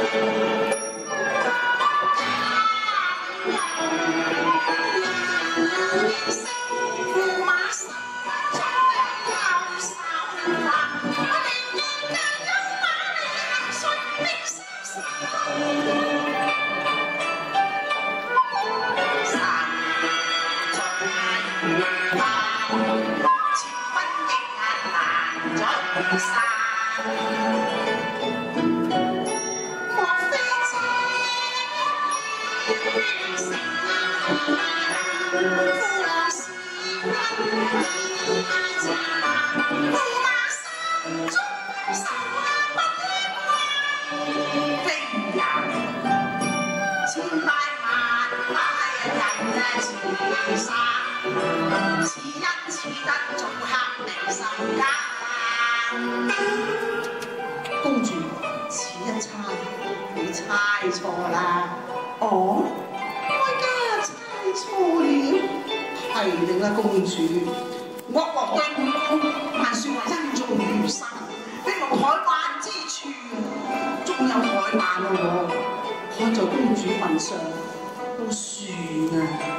公主，此一猜你猜錯啦！哦，哀家猜錯了，係定啦，公主。我王對本宮還說話恩重如山，並無怠慢之處，仲有怠慢咯喎，看在公主份上都算啊。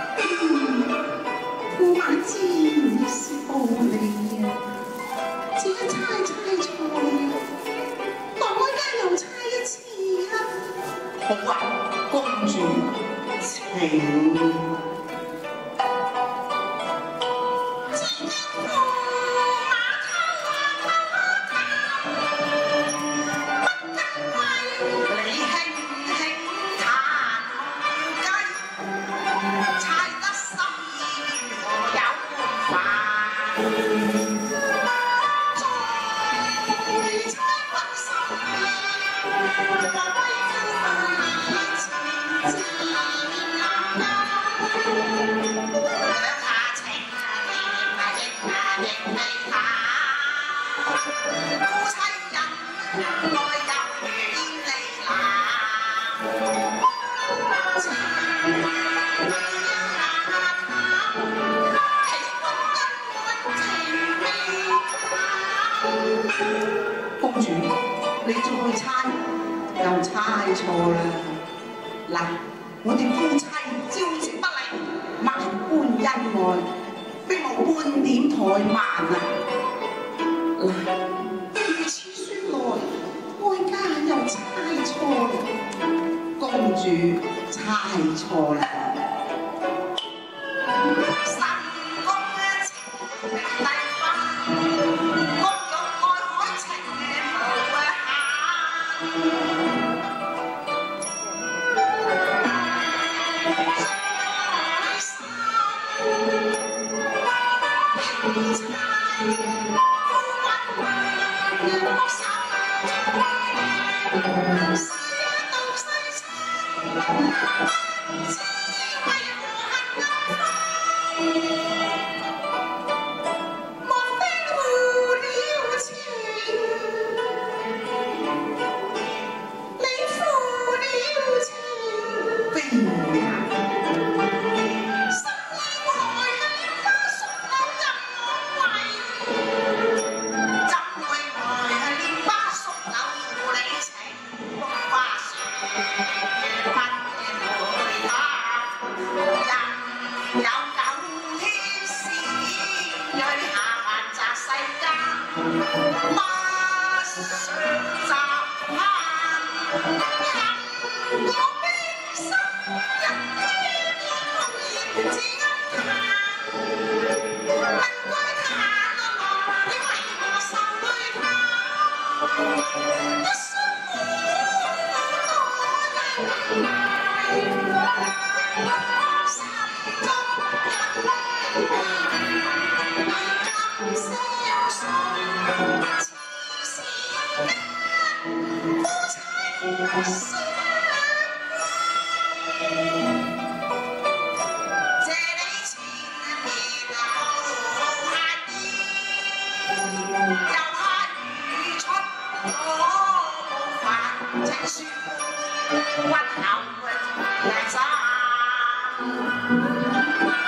駙馬之言是暴利啊！只一猜錯了，待哀家又猜一次啦。好啊，公主，請。公主，你再猜又猜錯啦！嗱，我哋夫妻朝夕不離，萬般恩愛，並無半點怠慢啊！嗱，如此說來，哀家又猜錯啦，公主猜錯啦。 屈口嘅